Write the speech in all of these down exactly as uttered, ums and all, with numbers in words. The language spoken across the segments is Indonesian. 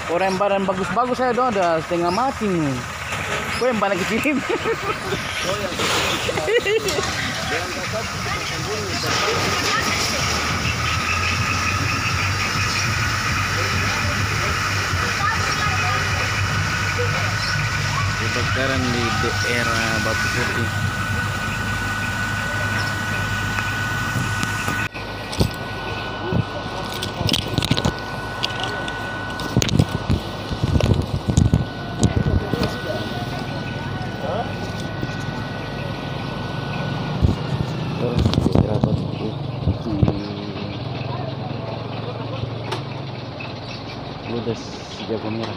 Orang yang badan bagus-bagus saya doang ada setengah mati nih. Kau yang badan kecil. Kebakaran di daerah Batu Putih. Daerah Batu Putih. Ludes Jago Merah.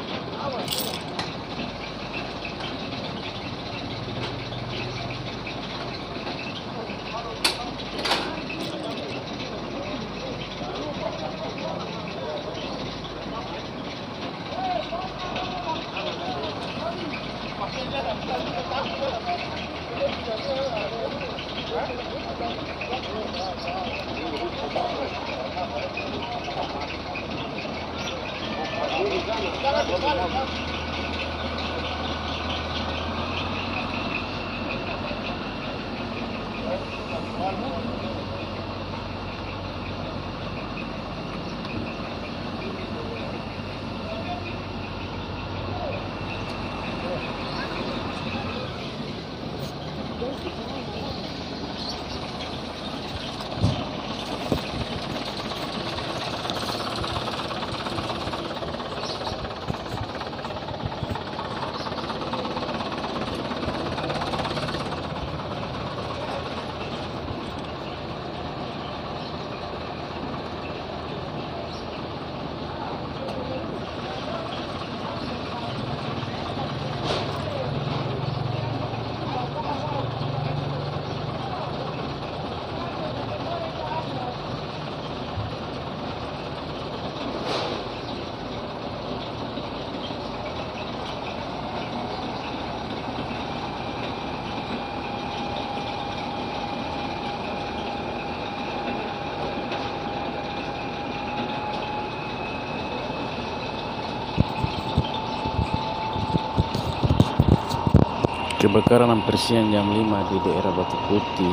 Kebakaran hampir siang jam lima di daerah Batu Putih.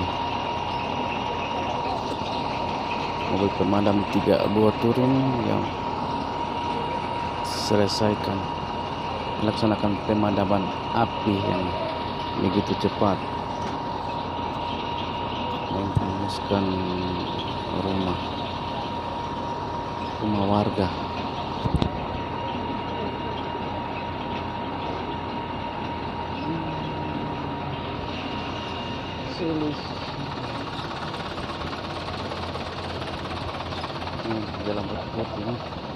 Mobil pemadam tiga buah turun yang selesaikan melaksanakan pemadaman api yang begitu cepat menghanguskan rumah rumah warga. Ini dalam Batu Putih.